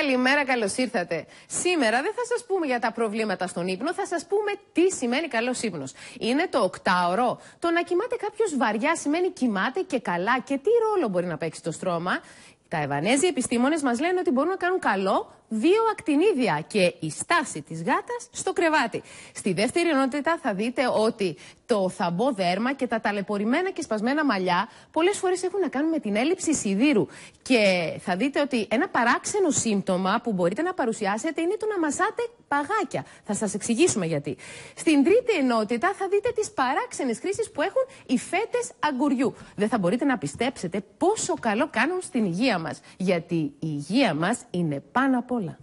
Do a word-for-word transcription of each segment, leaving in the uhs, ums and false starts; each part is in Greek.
καλημέρα, καλώς ήρθατε. Σήμερα δεν θα σας πούμε για τα προβλήματα στον ύπνο, θα σας πούμε τι σημαίνει καλός ύπνος. Είναι το οκτάωρο. Το να κοιμάται κάποιος βαριά σημαίνει κοιμάται και καλά. Και τι ρόλο μπορεί να παίξει το στρώμα? Τα Ευανέζοι επιστήμονες μας λένε ότι μπορούν να κάνουν καλό δύο ακτινίδια και η στάση της γάτας στο κρεβάτι. Στη δεύτερη ενότητα θα δείτε ότι το θαμπό δέρμα και τα ταλαιπωρημένα και σπασμένα μαλλιά πολλές φορές έχουν να κάνουν με την έλλειψη σιδήρου. Και θα δείτε ότι ένα παράξενο σύμπτωμα που μπορείτε να παρουσιάσετε είναι το να μασάτε παγάκια. Θα σας εξηγήσουμε γιατί. Στην τρίτη ενότητα θα δείτε τις παράξενες χρήσεις που έχουν οι φέτες αγκουριού. Δεν θα μπορείτε να πιστέψετε πόσο καλό κάνουν στην υγεία μας. Γιατί η υγεία μας είναι πάνω απ' όλα.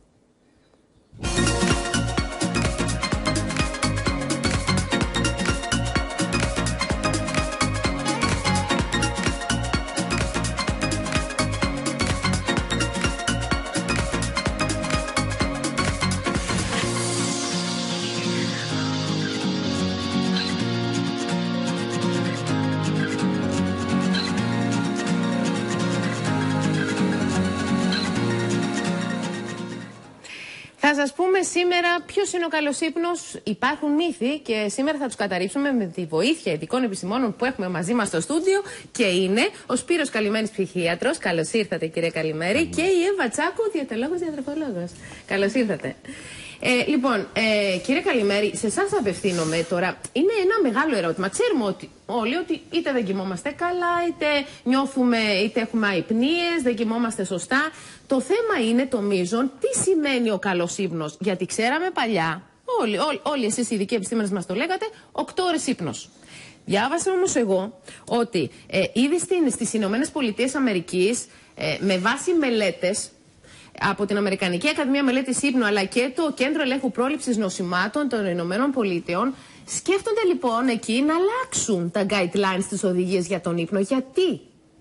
Θα σας πούμε σήμερα ποιος είναι ο καλός ύπνος. Υπάρχουν μύθοι και σήμερα θα τους καταρρίψουμε με τη βοήθεια ειδικών επιστημόνων που έχουμε μαζί μας στο στούντιο. Και είναι ο Σπύρος Καλημέρης, ψυχίατρος. Καλώς ήρθατε, κύριε Καλημέρη. Και η Εύα Τσάκου, διατολόγος, διατροφολόγος. Καλώς ήρθατε. Ε, λοιπόν, ε, κύριε Καλημέρη, σε εσάς απευθύνομαι τώρα. Είναι ένα μεγάλο ερώτημα. Ξέρουμε ότι όλοι ότι είτε δεν κοιμόμαστε καλά, είτε νιώθουμε, είτε έχουμε αϊπνίες, δεν κοιμόμαστε σωστά. Το θέμα είναι το μείζον, τι σημαίνει ο καλός ύπνος. Γιατί ξέραμε παλιά, όλοι, όλοι, όλοι εσείς οι ειδικοί επιστήμονες μας το λέγατε, οκτώ ώρες ύπνος. Διάβασα όμως εγώ ότι ε, ήδη στην, στις Ηνωμένες Πολιτείες Αμερικής, ε, με βάση μελέτες από την Αμερικανική Ακαδημία Μελέτης Ύπνου αλλά και το Κέντρο Ελέγχου Πρόληψης Νοσημάτων των Ηνωμένων Πολιτειών, σκέφτονται λοιπόν εκεί να αλλάξουν τα guidelines, τις οδηγίες για τον ύπνο. Γιατί?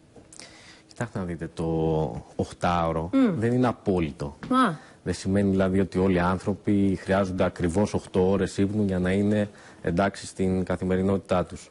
Κοιτάξτε να δείτε, το οχτάωρο mm. δεν είναι απόλυτο. Ah. Δεν σημαίνει δηλαδή ότι όλοι οι άνθρωποι χρειάζονται ακριβώς οκτώ ώρες ύπνου για να είναι εντάξει στην καθημερινότητά τους.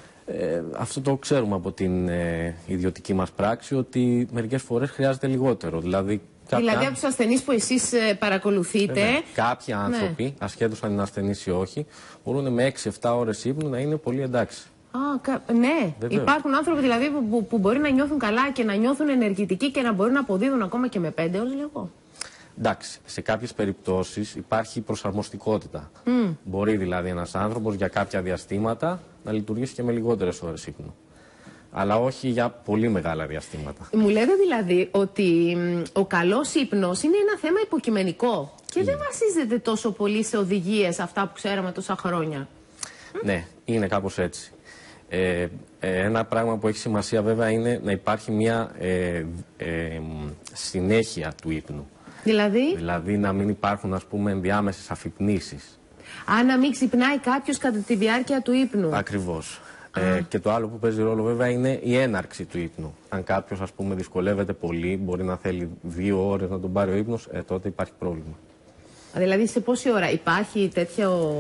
Ε, αυτό το ξέρουμε από την ε, ιδιωτική μας πράξη, ότι μερικές φορές χρειάζεται λιγότερο. Δηλαδή, κάποια... δηλαδή από τους ασθενείς που εσείς ε, παρακολουθείτε. Βέβαια, κάποιοι άνθρωποι, ναι, ασχέτως αν είναι ασθενείς ή όχι, μπορούν με έξι εφτά ώρες ύπνου να είναι πολύ εντάξει. Α, κα... Ναι, βεβαίως. Υπάρχουν άνθρωποι δηλαδή που, που, που μπορεί να νιώθουν καλά και να νιώθουν ενεργητικοί και να μπορούν να αποδίδουν ακόμα και με πέντε ώρες λίγο. Εντάξει, σε κάποιες περιπτώσεις υπάρχει προσαρμοστικότητα. Mm. Μπορεί δηλαδή ένας άνθρωπος για κάποια διαστήματα να λειτουργήσει και με λιγότερες ώρες ύπνου. Αλλά όχι για πολύ μεγάλα διαστήματα. Μου λέτε δηλαδή ότι ο καλός ύπνος είναι ένα θέμα υποκειμενικό και είναι. δεν βασίζεται τόσο πολύ σε οδηγίες αυτά που ξέραμε τόσα χρόνια. Ναι, είναι κάπως έτσι. Ε, ε, ένα πράγμα που έχει σημασία βέβαια είναι να υπάρχει μια ε, ε, συνέχεια του ύπνου. Δηλαδή? Δηλαδή να μην υπάρχουν, ας πούμε, ενδιάμεσες αφυπνήσεις. Α, να μην ξυπνάει κάποιος κατά τη διάρκεια του ύπνου. Ακριβώς. Ε, και το άλλο που παίζει ρόλο βέβαια είναι η έναρξη του ύπνου. Αν κάποιος, ας πούμε, δυσκολεύεται πολύ, μπορεί να θέλει δύο ώρες να τον πάρει ο ύπνος, ε, τότε υπάρχει πρόβλημα. Δηλαδή σε πόση ώρα υπάρχει τέτοιο...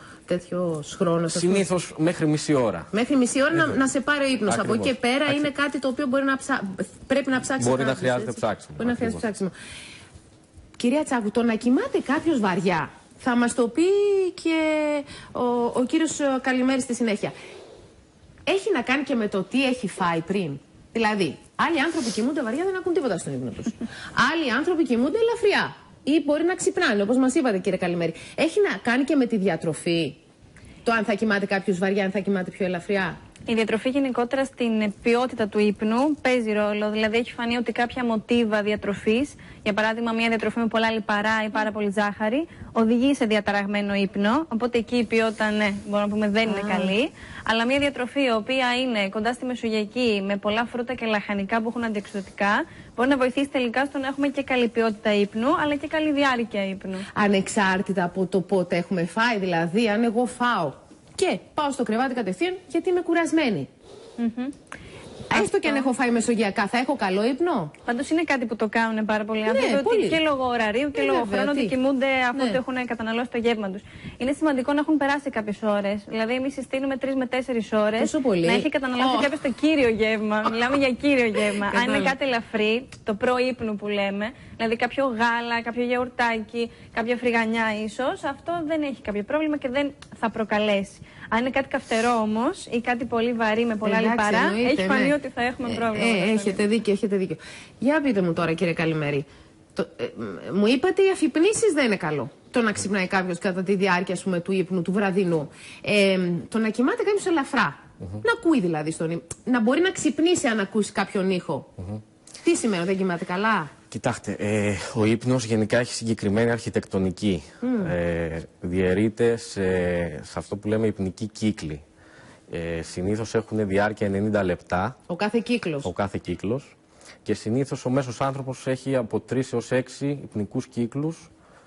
τέτοιος χρόνος? Συνήθως μέχρι μισή ώρα. Μέχρι μισή ώρα να, να σε πάρει ο ύπνος. Από εκεί και πέρα Ακριβώς. είναι κάτι το οποίο μπορεί να ψα... πρέπει να ψάξει. Μπορεί να χρειάζεται ψάξιμο. Μπορεί να χρειάζεται ψάξιμο. Κυρία Τσάκου, το να κοιμάται κάποιος βαριά, θα μας το πει και ο, ο κύριος Καλημέρης στη συνέχεια. Έχει να κάνει και με το τι έχει φάει πριν. Δηλαδή, άλλοι άνθρωποι κοιμούνται βαριά, δεν ακούν τίποτα στον ύπνο τους. Άλλοι άνθρωποι κοιμούνται ελαφριά. Ή μπορεί να ξυπνάνε, όπως μας είπατε, κύριε Καλημέρη. Έχει να κάνει και με τη διατροφή. Το αν θα κοιμάται κάποιος βαριά, αν θα κοιμάται πιο ελαφριά. Η διατροφή γενικότερα στην ποιότητα του ύπνου παίζει ρόλο. Δηλαδή, έχει φανεί ότι κάποια μοτίβα διατροφής, για παράδειγμα, μια διατροφή με πολλά λιπαρά ή πάρα πολύ ζάχαρη, οδηγεί σε διαταραγμένο ύπνο. Οπότε εκεί η ποιότητα, ναι, μπορούμε να πούμε δεν είναι ah. καλή. Αλλά μια διατροφή η οποία είναι κοντά στη μεσογειακή, με πολλά φρούτα και λαχανικά που έχουν αντιοξυδοτικά, μπορεί να βοηθήσει τελικά στο να έχουμε και καλή ποιότητα ύπνου, αλλά και καλή διάρκεια ύπνου. Ανεξάρτητα από το πότε έχουμε φάει, δηλαδή, αν εγώ φάω και πάω στο κρεβάτι κατευθείαν γιατί είμαι κουρασμένη. Mm-hmm. Έστω Αυτό... και αν έχω φάει μεσογειακά, θα έχω καλό ύπνο. Πάντως είναι κάτι που το κάνουν πάρα πολλοί άνθρωποι. Ναι, ότι και λόγω ωραρίου και ε, λόγω χρόνου ότι κοιμούνται αφού ναι. το έχουν καταναλώσει το γεύμα τους. είναι σημαντικό να έχουν περάσει κάποιες ώρες. Δηλαδή, εμείς συστήνουμε τρεις με τέσσερις ώρες. Τόσο πολύ. Να έχει καταναλώσει oh. κάποιος το κύριο γεύμα. Μιλάμε για κύριο γεύμα. Αν είναι κάτι ελαφρύ, το προ-ύπνου που λέμε, δηλαδή κάποιο γάλα, κάποιο γιαουρτάκι, κάποια φρυγανιά ίσως, αυτό δεν έχει κάποιο πρόβλημα και δεν θα προκαλέσει. Αν είναι κάτι καυτερό όμως ή κάτι πολύ βαρύ με πολλά λιπαρά, έχει φανεί ναι. ότι θα έχουμε πρόβλημα. Ε, ε, έχετε δίκιο, έχετε δίκιο. Για πείτε μου τώρα, κύριε Καλημέρη. Το, ε, μου είπατε οι αφυπνήσεις δεν είναι καλό. Το να ξυπνάει κάποιος κατά τη διάρκεια πούμε, του ύπνου, του βραδινού. Ε, το να κοιμάται κάποιος ελαφρά. Mm-hmm. Να ακούει δηλαδή στον ύπνο. Να μπορεί να ξυπνήσει αν ακούσει κάποιον ήχο. Mm-hmm. Τι σημαίνει, δεν κοιμάται καλά? Κοιτάξτε, ε, ο ύπνος γενικά έχει συγκεκριμένη αρχιτεκτονική. Mm. Ε, διαιρείται σε, σε αυτό που λέμε υπνική κύκλη. Ε, συνήθως έχουν διάρκεια ενενήντα λεπτά. Ο κάθε κύκλος. Ο κάθε κύκλος. Και συνήθως ο μέσος άνθρωπος έχει από τρεις έως έξι υπνικούς κύκλους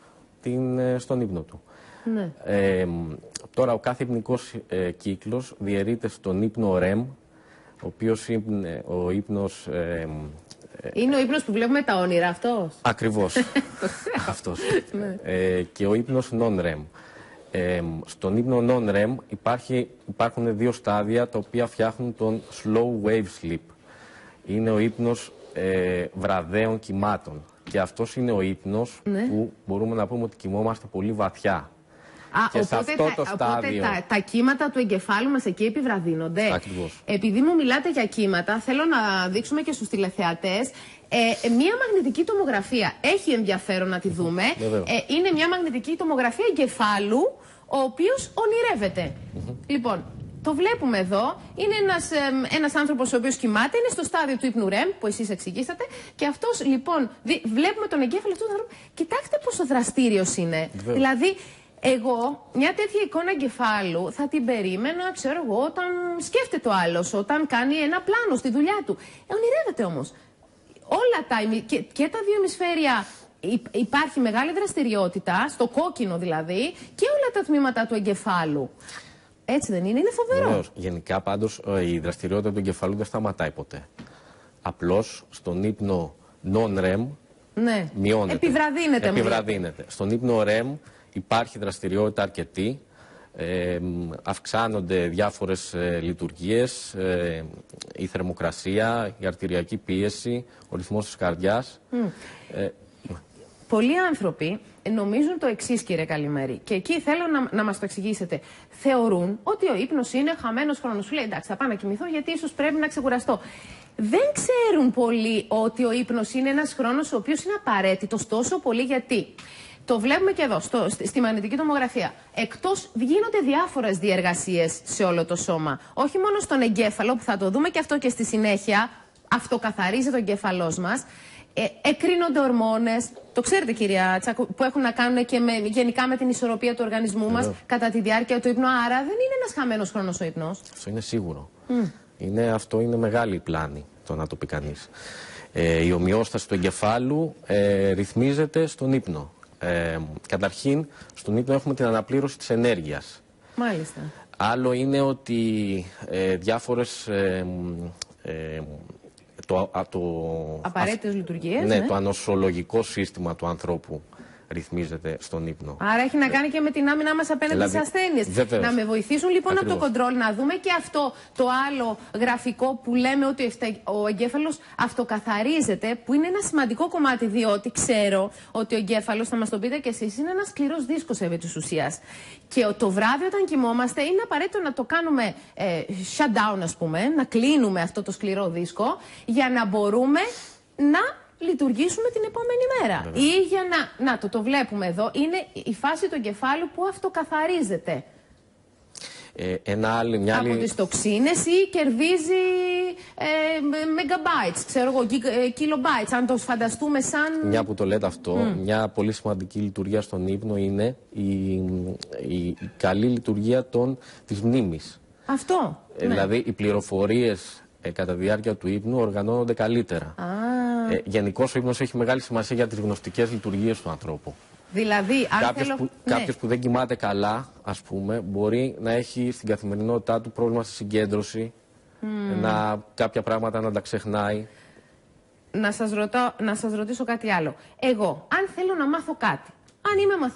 την, στον ύπνο του. Ναι. Ε, τώρα ο κάθε υπνικός ε, κύκλος διαιρείται στον ύπνο ρεμ, ο οποίος είναι ο ύπνος... Ε, είναι ο ύπνος που βλέπουμε τα όνειρα αυτός. Ακριβώς. αυτός. Ναι. ε, και ο ύπνος non-ρεμ. Ε, στον ύπνο non-ρεμ υπάρχει, υπάρχουν δύο στάδια τα οποία φτιάχνουν τον slow wave sleep. Είναι ο ύπνος ε, βραδέων κυμάτων. Και αυτός είναι ο ύπνος ναι. που μπορούμε να πούμε ότι κοιμόμαστε πολύ βαθιά. Α, και οπότε, σε αυτό θα, το στάδιο... οπότε τα, τα κύματα του εγκεφάλου μας εκεί επιβραδύνονται. Ακριβώς. Επειδή μου μιλάτε για κύματα, θέλω να δείξουμε και στους τηλεθεατές ε, μία μαγνητική τομογραφία. Έχει ενδιαφέρον να τη δούμε. ε, είναι μία μαγνητική τομογραφία εγκεφάλου, ο οποίος ονειρεύεται. Mm-hmm. Λοιπόν, το βλέπουμε εδώ. Είναι ένας, ε, ένας άνθρωπος ο οποίος κοιμάται, είναι στο στάδιο του ύπνου ρεμ που εσείς εξηγήσατε. Και αυτός λοιπόν, δι, βλέπουμε τον εγκέφαλο του ανθρώπου. Κοιτάξτε πόσο δραστήριος είναι. Βέβαια. Δηλαδή, εγώ μια τέτοια εικόνα εγκεφάλου θα την περίμενα, ξέρω εγώ, όταν σκέφτεται ο άλλος, όταν κάνει ένα πλάνο στη δουλειά του. Ε, ονειρεύεται όμως. Όλα τα, και, και τα δύο ημισφαίρια υπάρχει μεγάλη δραστηριότητα, στο κόκκινο δηλαδή, και όλα τα τμήματα του εγκεφάλου. Έτσι δεν είναι, είναι φοβερό. Βεβαίως. Γενικά πάντως η δραστηριότητα του εγκεφάλου δεν σταματάει ποτέ. Απλώς στον ύπνο non-ρεμ ναι. μειώνεται. Επιβραδύνεται. Επιβραδύνεται. Στον ύπνο ρεμ υπάρχει δραστηριότητα αρκετή. Ε, αυξάνονται διάφορες ε, λειτουργίες, ε, η θερμοκρασία, η αρτηριακή πίεση, ο ρυθμός της καρδιάς. Mm. Ε, Πολλοί άνθρωποι νομίζουν το εξής, κύριε Καλημέρη, και εκεί θέλω να, να μας το εξηγήσετε. Θεωρούν ότι ο ύπνος είναι χαμένος χρόνος. Σου λέει εντάξει, θα πάω να κοιμηθώ γιατί ίσως πρέπει να ξεκουραστώ. Δεν ξέρουν πολλοί ότι ο ύπνος είναι ένας χρόνος ο οποίος είναι απαραίτητος τόσο πολύ γιατί. Το βλέπουμε και εδώ, στο, στη μαγνητική τομογραφία. Εκτός γίνονται διάφορες διεργασίες σε όλο το σώμα. Όχι μόνο στον εγκέφαλο, που θα το δούμε και αυτό και στη συνέχεια, αυτοκαθαρίζει το εγκέφαλός μας. Ε, εκρίνονται ορμόνες, το ξέρετε κυρία Τσάκο, που έχουν να κάνουν και με, γενικά με την ισορροπία του οργανισμού μας κατά τη διάρκεια του ύπνου. Άρα δεν είναι ένας χαμένος χρόνος ο ύπνος. Αυτό είναι σίγουρο. Mm. Είναι, αυτό είναι μεγάλη πλάνη, το να το πει κανείς. Ε, η ομοιόσταση του εγκεφάλου ε, ρυθμίζεται στον ύπνο. Ε, καταρχήν, στον ύπνο έχουμε την αναπλήρωση της ενέργειας. Μάλιστα. Άλλο είναι ότι ε, διάφορες... Ε, ε, το, το, απαραίτητες λειτουργίες. Ναι, ναι, το ανοσολογικό σύστημα του ανθρώπου ρυθμίζεται στον ύπνο. Άρα έχει να κάνει και με την άμυνά μας απέναντι δηλαδή, στις ασθένειες. Βεβαίως. Να με βοηθήσουν λοιπόν Ακριβώς. από το κοντρόλ, να δούμε και αυτό το άλλο γραφικό που λέμε ότι ο εγκέφαλος αυτοκαθαρίζεται, που είναι ένα σημαντικό κομμάτι, διότι ξέρω ότι ο εγκέφαλος, θα μας το πείτε κι εσείς, είναι ένας σκληρός δίσκος επί της ουσίας. Και το βράδυ όταν κοιμόμαστε είναι απαραίτητο να το κάνουμε ε, shut down, ας πούμε, να κλείνουμε αυτό το σκληρό δίσκο για να μπορούμε να λειτουργήσουμε την επόμενη μέρα. Βέβαια. Ή για να, να το, το βλέπουμε εδώ, είναι η φάση του εγκεφάλου που αυτοκαθαρίζεται. Ε, ένα άλλη, μια από άλλη... τις τοξίνες ή κερδίζει ε, megabytes, ξέρω εγώ, kilobytes, αν το φανταστούμε σαν... Μια που το λέτε αυτό, mm. μια πολύ σημαντική λειτουργία στον ύπνο είναι η, η, η καλή λειτουργία των, της μνήμης. Αυτό, ε, ναι. Δηλαδή οι πληροφορίες ε, κατά τη διάρκεια του ύπνου οργανώνονται καλύτερα. Ah. Ε, γενικώς ο ύπνος έχει μεγάλη σημασία για τις γνωστικές λειτουργίες του ανθρώπου. Δηλαδή, αν κάποιος, θέλω... που, ναι. κάποιος που δεν κοιμάται καλά, ας πούμε, μπορεί να έχει στην καθημερινότητά του πρόβλημα στη συγκέντρωση, mm. να, κάποια πράγματα να τα ξεχνάει. Να σας, ρωτώ, να σας ρωτήσω κάτι άλλο. Εγώ, αν θέλω να μάθω κάτι, αν είμαι μαθητής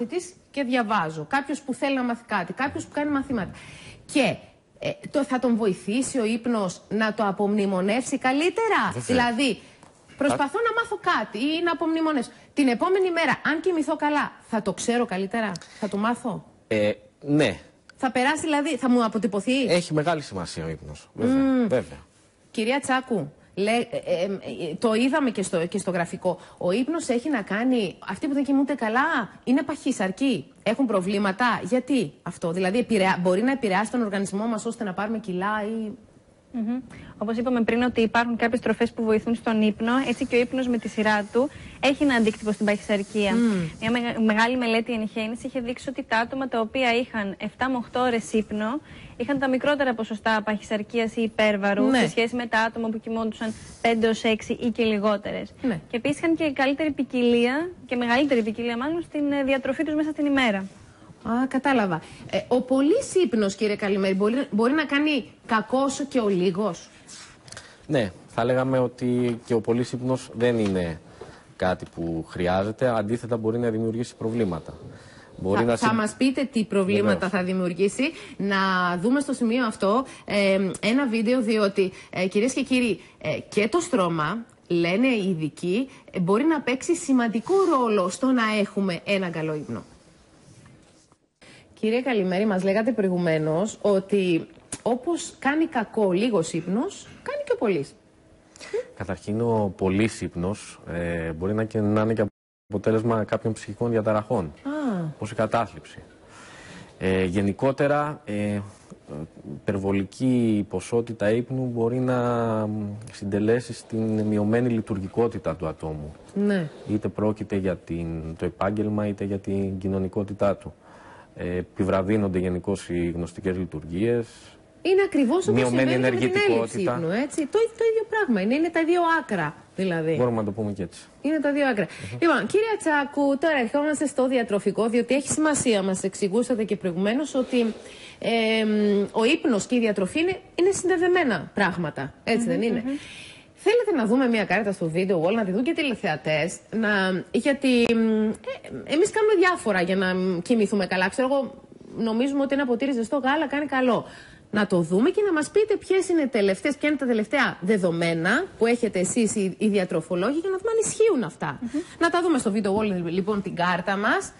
και διαβάζω, κάποιος που θέλει να μάθει κάτι, κάποιος που κάνει μαθήματα. Και ε, το, θα τον βοηθήσει ο ύπνος να το απομνημονεύσει καλύτερα. Βέβαια. Δηλαδή, προσπαθώ να μάθω κάτι ή να απομνημονεύσω. Την επόμενη μέρα, αν κοιμηθώ καλά, θα το ξέρω καλύτερα, θα το μάθω. Ε, ναι. Θα περάσει δηλαδή, θα μου αποτυπωθεί. Έχει μεγάλη σημασία ο ύπνος. Βέβαια. Mm. Βέβαια. Κυρία Τσάκου, λέ, ε, ε, ε, το είδαμε και στο, και στο γραφικό. Ο ύπνος έχει να κάνει. Αυτοί που δεν κοιμούνται καλά είναι παχύσαρκοι. Έχουν προβλήματα. Γιατί αυτό, δηλαδή επηρεά, μπορεί να επηρεάσει τον οργανισμό μας ώστε να πάρουμε κιλά ή. Mm-hmm. Όπως είπαμε πριν, ότι υπάρχουν κάποιες τροφές που βοηθούν στον ύπνο, έτσι και ο ύπνος με τη σειρά του έχει ένα αντίκτυπο στην παχυσαρκία. Mm. Μια μεγα, μεγάλη μελέτη ενηχαίνηση είχε δείξει ότι τα άτομα τα οποία είχαν επτά με οκτώ ώρες ύπνο είχαν τα μικρότερα ποσοστά παχυσαρκίας ή υπέρβαρου, ναι, σε σχέση με τα άτομα που κοιμόντουσαν πέντε έως έξι ή και λιγότερες. Ναι. Και επίσης είχαν και καλύτερη ποικιλία και μεγαλύτερη ποικιλία μάλλον στην διατροφή τους μέσα στην ημέρα. Α, κατάλαβα. Ε, ο πολύς ύπνος, κύριε Καλημέρη, μπορεί, μπορεί να κάνει κακό όσο και ο λίγος. Ναι, θα λέγαμε ότι και ο πολύς ύπνος δεν είναι κάτι που χρειάζεται, αντίθετα μπορεί να δημιουργήσει προβλήματα. Μπορεί θα να θα συ... μας πείτε τι προβλήματα Βεβαίως. θα δημιουργήσει. Να δούμε στο σημείο αυτό ε, ένα βίντεο, διότι ε, κυρίες και κύριοι, ε, και το στρώμα, λένε οι ειδικοί, ε, μπορεί να παίξει σημαντικό ρόλο στο να έχουμε έναν καλό ύπνο. Κύριε Καλημέρη, μας λέγατε προηγουμένως ότι όπως κάνει κακό λίγος ύπνος, κάνει και ο πολύς. Καταρχήν, ο πολύς ύπνος ε, μπορεί να, και, να είναι και αποτέλεσμα κάποιων ψυχικών διαταραχών, ah. όπως η κατάθλιψη. Ε, γενικότερα, ε, υπερβολική ποσότητα ύπνου μπορεί να συντελέσει στην μειωμένη λειτουργικότητα του ατόμου. Ναι. Είτε πρόκειται για την, το επάγγελμα, είτε για την κοινωνικότητά του. Ε, επιβραδύνονται γενικώς οι γνωστικές λειτουργίες. Είναι ακριβώς όπως συμβαίνει με την έλλειψη ύπνου, έτσι. Το, το ίδιο πράγμα είναι, είναι τα δύο άκρα δηλαδή. Μπορούμε να το πούμε και έτσι. Είναι τα δύο άκρα. Uh-huh. Λοιπόν, κύριε Τσάκου, τώρα ερχόμαστε στο διατροφικό, διότι έχει σημασία, μας εξηγούσατε και προηγουμένως, ότι ε, ο ύπνος και η διατροφή είναι, είναι συνδεδεμένα πράγματα, έτσι mm-hmm, δεν είναι. Mm-hmm. Θέλετε να δούμε μια κάρτα στο βίντεο wall, να τη δουν και τηλεθεατές, να... γιατί ε, εμείς κάνουμε διάφορα για να κοιμηθούμε καλά. Ξέρω εγώ, νομίζουμε ότι ένα ποτήρι ζεστό γάλα κάνει καλό. Να το δούμε και να μας πείτε ποιες είναι, τελευταίες, ποια είναι τα τελευταία δεδομένα που έχετε εσείς οι, οι διατροφολόγοι, για να δούμε αν ισχύουν αυτά. Mm-hmm. Να τα δούμε στο βίντεο wall, λοιπόν, την κάρτα μας.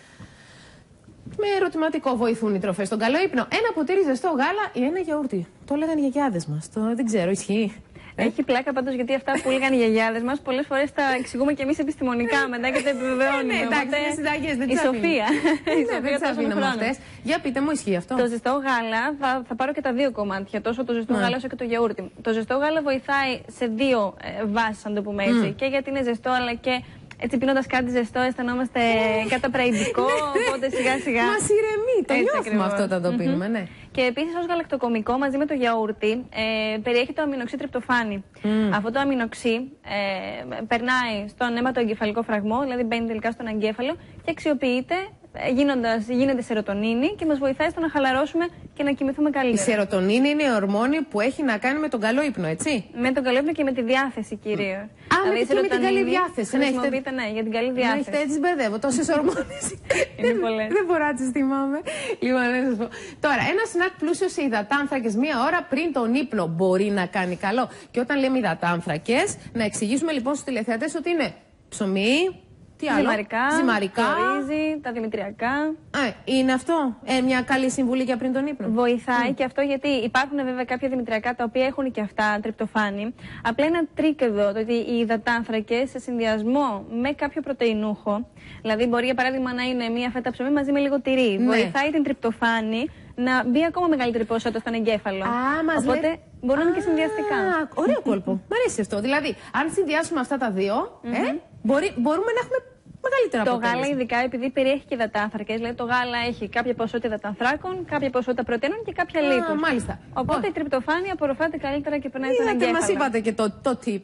Με ερωτηματικό, βοηθούν οι τροφές στον καλό ύπνο. Ένα ποτήρι ζεστό γάλα ή ένα γιαούρτι. Το λέγανε οι γιαγιάδες μας. Το, δεν ξέρω, ισχύει. Έχει πλάκα πάντως, γιατί αυτά που έλεγαν οι γιαγιάδες μας πολλές φορές τα εξηγούμε και εμείς επιστημονικά μετά και τα επιβεβαιώνουμε. Ναι, εντάξει, είναι συνταγές, δεν η Σοφία. Η Σοφία δεν αφήναμε αυτές. Για πείτε μου, ισχύει αυτό? Το ζεστό γάλα, θα, θα πάρω και τα δύο κομμάτια, τόσο το ζεστό γάλα όσο και το γιαούρτι. Το ζεστό γάλα βοηθάει σε δύο ε, βάσεις, αν το πούμε έτσι. Και γιατί είναι ζεστό, αλλά και έτσι πίνοντας κάτι ζεστό αισθανόμαστε καταπραϊντικό, οπότε σιγά σιγά. Μας ηρεμεί, το νιώθουμε αυτό όταν το πίνουμε, ναι. Και επίσης ως γαλακτοκομικό μαζί με το γιαούρτι ε, περιέχει το αμινοξύ τριπτοφάνη. Mm. Αυτό το αμινοξύ ε, περνάει στον αιματοεγκεφαλικό φραγμό, δηλαδή μπαίνει τελικά στον εγκέφαλο και αξιοποιείται γίνοντας, γίνεται σερωτονίνη και μας βοηθάει στο να χαλαρώσουμε και να κοιμηθούμε καλύτερα. Η σερωτονίνη είναι η ορμόνη που έχει να κάνει με τον καλό ύπνο, έτσι. Με τον καλό ύπνο και με τη διάθεση κυρίως. Α, δηλαδή, και με την καλή διάθεση. Ναι, έχετε... ναι, για την καλή διάθεση. Ναι, έχετε, έτσι μπερδεύω, τόσες ορμόνες. Είναι πολλές. Δεν μπορώ να τις θυμάμαι. Λοιπόν, να σας πω. Τώρα, ένα σνακ πλούσιο σε υδατάνθρακες μία ώρα πριν τον ύπνο μπορεί να κάνει καλό. Και όταν λέμε υδατάνθρακες, να εξηγήσουμε λοιπόν στους τηλεθεατές ότι είναι ψωμί. Τι άλλο? Ζυμαρικά, Ζυμαρικά, το ρύζι, τα δημητριακά. Α, είναι αυτό ε, μια καλή συμβουλή για πριν τον ύπνο? Βοηθάει mm. και αυτό, γιατί υπάρχουν βέβαια κάποια δημητριακά τα οποία έχουν και αυτά τριπτοφάνη. Απλά ένα τρίκ εδώ, το ότι οι υδατάνθρακες σε συνδυασμό με κάποιο πρωτεϊνούχο, δηλαδή μπορεί για παράδειγμα να είναι μια φέτα ψωμί μαζί με λίγο τυρί, ναι. βοηθάει την τριπτοφάνη να μπει ακόμα μεγαλύτερη ποσότητα στον εγκέφαλο. Α, μας Οπότε λέ... μπορούν να είναι και συνδυαστικά. Α, ωραίο κόλπο. Μ' αρέσει αυτό. Δηλαδή, αν συνδυάσουμε αυτά τα δύο, mm-hmm. ε, μπορεί, μπορούμε να έχουμε μεγαλύτερα το αποτέλεσμα. Το γάλα, ειδικά επειδή περιέχει και υδατάνθρακες, δηλαδή το γάλα έχει κάποια ποσότητα υδατανθράκων, κάποια ποσότητα πρωτεΐνων και κάποια λίπους. Μάλιστα. Οπότε oh. η τριπτοφάνη απορροφάται καλύτερα και περνάει στον εγκέφαλο. Μας είπατε και το, το tip.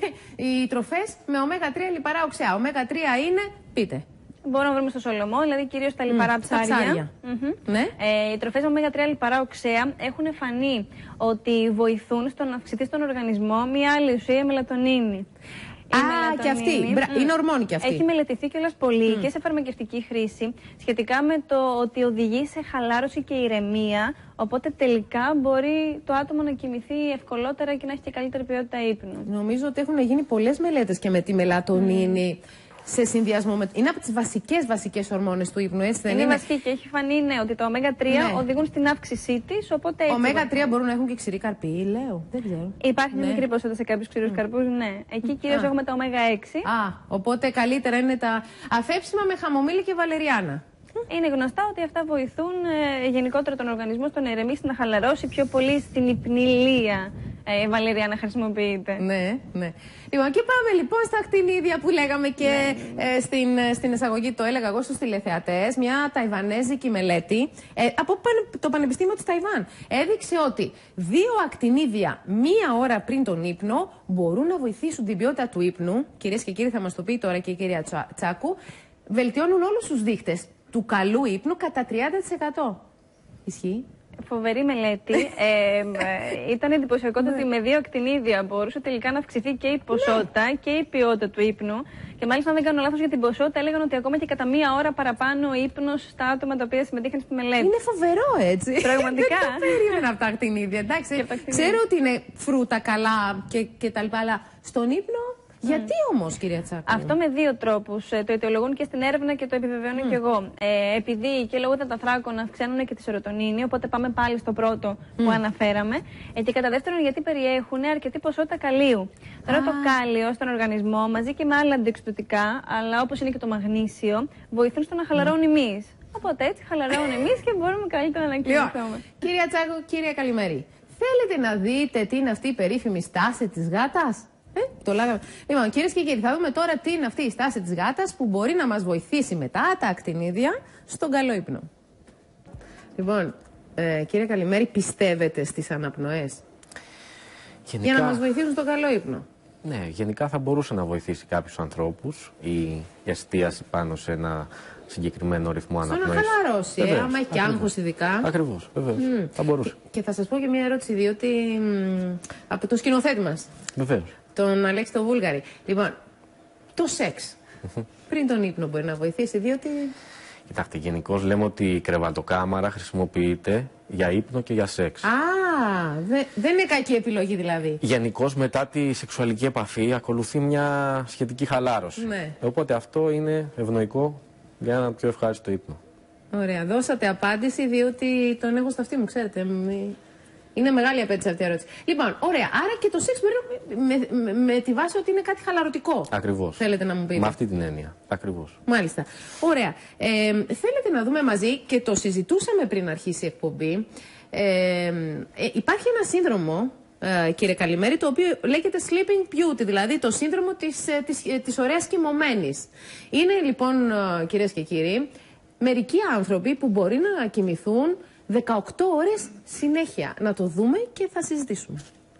Οι τροφές με ωμέγα τρία λιπαρά οξέα. ωμέγα τρία είναι, πείτε. Μπορούμε να βρούμε στο Σολομό, δηλαδή κυρίως τα λιπαρά mm, ψάρια. Mm-hmm. Ναι. Ε, οι τροφές με ωμέγα τρία λιπαρά οξέα έχουν φανεί ότι βοηθούν στο να αυξηθεί στον οργανισμό μια άλλη ουσία, η μελατονίνη. Η Α, και αυτή. Mm. Είναι ορμόνη και αυτή. Έχει μελετηθεί κιόλας πολύ mm. και σε φαρμακευτική χρήση σχετικά με το ότι οδηγεί σε χαλάρωση και ηρεμία. Οπότε τελικά μπορεί το άτομο να κοιμηθεί ευκολότερα και να έχει και καλύτερη ποιότητα ύπνου. Νομίζω ότι έχουν γίνει πολλές μελέτες και με τη μελατονίνη. Mm. Σε συνδυασμό με. Είναι από τις βασικές βασικές ορμόνες του ύπνου, έτσι δεν είναι? Είναι βασική και έχει φανεί ναι, ότι τα ωμέγα τρία ναι. οδηγούν στην αύξησή της. Οπότε ωμέγα τρία μπορούν να έχουν και ξηρή καρπή, λέω. Δεν ξέρω. Υπάρχει ναι. μια μικρή ποσότητα σε κάποιους ξηρούς mm. καρπούς, ναι. Εκεί κυρίως έχουμε τα ωμέγα έξι. Α, οπότε καλύτερα είναι τα αφέψιμα με χαμομήλι και βαλεριάνα. Είναι γνωστά ότι αυτά βοηθούν ε, γενικότερα τον οργανισμό στο να ηρεμήσει, να χαλαρώσει, πιο πολύ στην υπνηλία. Ε, η βαλεριάνα χρησιμοποιείται. Ναι, ναι. Λοιπόν, και πάμε λοιπόν στα ακτινίδια που λέγαμε και ναι, ναι. Ε, στην, στην εισαγωγή, το έλεγα εγώ στους τηλεθεατές. Μια ταϊβανέζικη μελέτη ε, από το Πανεπιστήμιο της Ταϊβάν έδειξε ότι δύο ακτινίδια μία ώρα πριν τον ύπνο μπορούν να βοηθήσουν την ποιότητα του ύπνου. Κυρίες και κύριοι, θα μας το πει τώρα και η κυρία Τσάκου. Βελτιώνουν όλους τους δείχτες του καλού ύπνου κατά τριάντα τοις εκατό. Ισχύει? Φοβερή μελέτη. ε, ε, ήταν εντυπωσιακό ότι με δύο ακτινίδια μπορούσε τελικά να αυξηθεί και η ποσότητα και η ποιότητα του ύπνου. Και μάλιστα, αν δεν κάνω λάθος, για την ποσότητα έλεγαν ότι ακόμα και κατά μία ώρα παραπάνω ύπνος στα άτομα τα οποία συμμετείχαν στη μελέτη. Είναι φοβερό, έτσι. Πραγματικά. Δεν το περίμενα από τα ακτινίδια. Εντάξει, ξέρω ότι είναι φρούτα καλά και, και τα λοιπά, αλλά στον ύπνο. Γιατί όμως, κυρία Τσάκου? Αυτό με δύο τρόπους. Το αιτιολογούν και στην έρευνα και το επιβεβαιώνω mm. κι εγώ. Ε, επειδή και λόγω των θράκων αυξάνουν και τη σερωτονίνη, οπότε πάμε πάλι στο πρώτο mm. που αναφέραμε. Ε, και κατά δεύτερον, γιατί περιέχουν αρκετή ποσότητα καλίου. Τώρα ah. το κάλιο στον οργανισμό, μαζί και με άλλα αντιεξουδοτικά, αλλά όπως είναι και το μαγνήσιο, βοηθούν στο να χαλαρώνουν mm. εμείς. Οπότε έτσι χαλαρώνουν εμείς και μπορούμε καλύτερα να κοιμηθούμε. Κυρία Τσάκου, κυρία Καλημέρη, θέλετε να δείτε τι είναι αυτή η περίφημη στάση της γάτας? Ε, το λέγαμε. Λοιπόν, κυρίες και κύριοι, θα δούμε τώρα τι είναι αυτή η στάση της γάτας που μπορεί να μας βοηθήσει μετά τα ακτινίδια στον καλό ύπνο. Λοιπόν, ε, κύριε Καλημέρη, πιστεύετε στις αναπνοές γενικά, για να μας βοηθήσουν στον καλό ύπνο? Ναι, γενικά θα μπορούσε να βοηθήσει κάποιους ανθρώπους η εστίαση πάνω σε ένα συγκεκριμένο ρυθμό αναπνοής. Στο να χαλαρώσει, ε, άμα έχει άγχος ειδικά. Ακριβώς, βεβαίως. Mm. Θα μπορούσε. Και θα σας πω και μια ερώτηση, διότι μ, από το σκηνοθέτη μας. Βεβαίως. Τον Αλέξη το Βούλγαρη. Λοιπόν, το σεξ πριν τον ύπνο μπορεί να βοηθήσει, διότι... Κοιτάξτε, γενικώς λέμε ότι η κρεβατοκάμαρα χρησιμοποιείται για ύπνο και για σεξ. Α, δε, δεν είναι κακή επιλογή δηλαδή. Γενικώς μετά τη σεξουαλική επαφή ακολουθεί μια σχετική χαλάρωση. Ναι. Οπότε αυτό είναι ευνοϊκό για έναν πιο ευχάριστο ύπνο. Ωραία, δώσατε απάντηση, διότι τον έχω στα αυτή μου, ξέρετε. Είναι μεγάλη απέτηση αυτή η ερώτηση. Λοιπόν, ωραία. Άρα και το σεξ μπορεί με, με, με τη βάση ότι είναι κάτι χαλαρωτικό. Ακριβώς. Θέλετε να μου πείτε? Με αυτή την έννοια. Ακριβώς. Μάλιστα. Ωραία. Ε, θέλετε να δούμε μαζί, και το συζητούσαμε πριν αρχίσει η εκπομπή. Ε, ε, υπάρχει ένα σύνδρομο, ε, κύριε Καλημέρη, το οποίο λέγεται sleeping beauty, δηλαδή το σύνδρομο της, ε, της, ε, της ωραίας κοιμωμένης. Είναι λοιπόν, ε, κυρίες και κύριοι, μερικοί άνθρωποι που μπορεί να κοιμηθούν δεκαοκτώ ώρες συνέχεια. Να το δούμε και θα συζητήσουμε.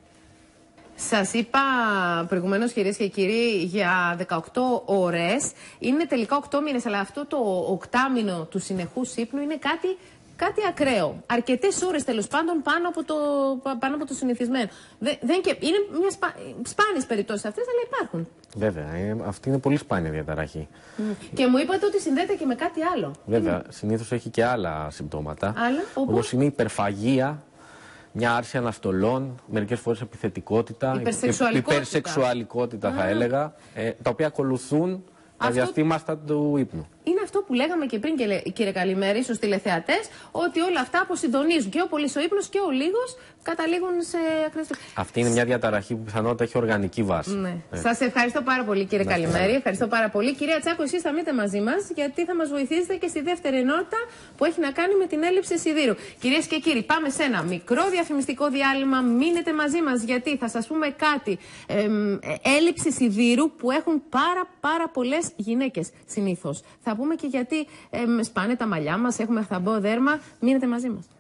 Σας είπα προηγουμένως, κυρίες και κύριοι, για δεκαοκτώ ώρες. Είναι τελικά οκτώ μήνες, αλλά αυτό το οκτάμηνο του συνεχούς ύπνου είναι κάτι, κάτι ακραίο. Αρκετές ώρες, τέλος πάντων, πάνω από το, πάνω από το συνηθισμένο. Δεν, δεν και, είναι μια σπα, σπάνιες περιπτώσεις αυτές, αλλά υπάρχουν. Βέβαια, ε, αυτή είναι πολύ σπάνια διαταραχή. Mm. Και μου είπατε ότι συνδέεται και με κάτι άλλο. Βέβαια, mm. συνήθως έχει και άλλα συμπτώματα. Άλλα, όπως είναι η υπερφαγία, μια άρση αναστολών, μερικές φορές επιθετικότητα, υπερσεξουαλικότητα, υπερσεξουαλικότητα θα έλεγα, ε, τα οποία ακολουθούν τα αυτό... διαστήματα του ύπνου. Είναι αυτό που λέγαμε και πριν, κύριε Καλημέρη, στους τηλεθεατές, ότι όλα αυτά αποσυντονίζουν. Και ο πολύς ο ύπνος και ο λίγος καταλήγουν σε ακραίες. Αυτή είναι μια διαταραχή που πιθανότατα έχει οργανική βάση. Ναι. Ε. Σας ευχαριστώ πάρα πολύ, κύριε ναι, Καλημέρη. Ναι. Ευχαριστώ πάρα πολύ. Κυρία Τσάκου, εσείς θα μείνετε μαζί μας, γιατί θα μας βοηθήσετε και στη δεύτερη ενότητα που έχει να κάνει με την έλλειψη σιδήρου. Κυρίες και κύριοι, πάμε σε ένα μικρό διαφημιστικό διάλειμμα. Μείνετε μαζί μας, γιατί θα σας πούμε κάτι. Ε, ε, έλλειψη σιδήρου που έχουν πάρα, πάρα πολλές γυναίκες συνήθως. Θα πούμε και γιατί ε, σπάνε τα μαλλιά μας, έχουμε χθαμπό δέρμα. Μείνετε μαζί μας.